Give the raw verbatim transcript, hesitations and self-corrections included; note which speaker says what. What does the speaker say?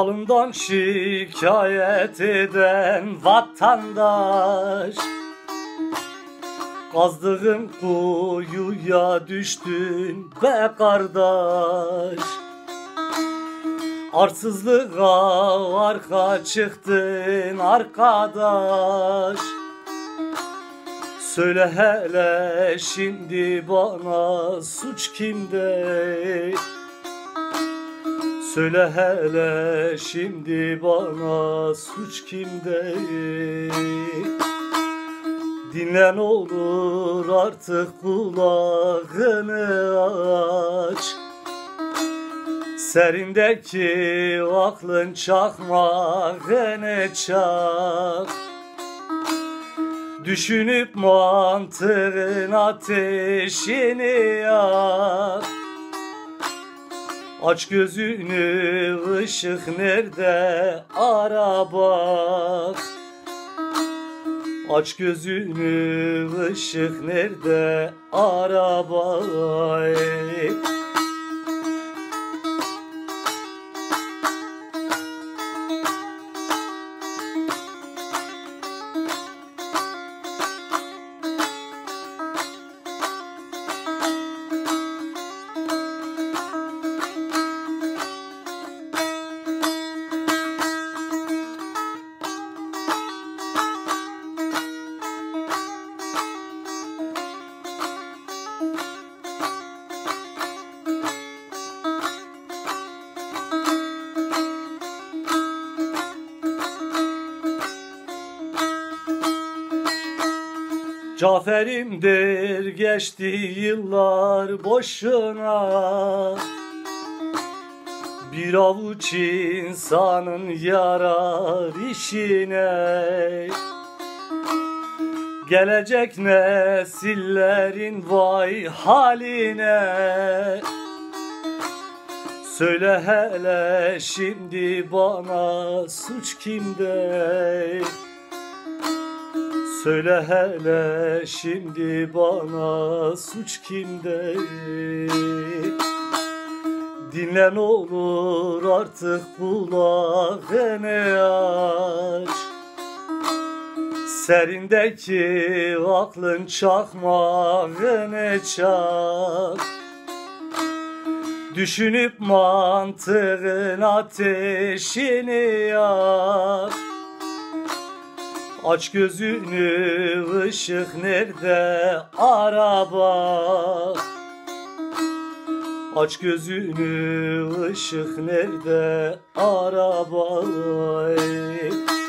Speaker 1: Malından şikayet eden vatandaş, kazdığın kuyuya düştün be kardeş. Arsızlığa arka çıktın arkadaş. Söyle hele şimdi bana suç kimde? Söyle hele şimdi bana suç kimde? Dinlen olur artık kulağını aç. Serindeki aklın çakmağını çak. Düşünüp mantığın ateşini yak. Aç gözünü, ışık nerede ara bak. Aç gözünü, ışık nerede ara bak. Cafer'imdir geçti yıllar boşuna. Bir avuç insanın yarar işine. Gelecek nesillerin vay haline. Söyle hele şimdi bana suç kimde? Söyle hele şimdi bana suç kimde? Dinlen olur artık kulağını aç. Serindeki aklın çakmağını çak. Düşünüp mantığın ateşini yak. Aç gözünü, ışık nerede ara bak. Aç gözünü, ışık nerede ara bak.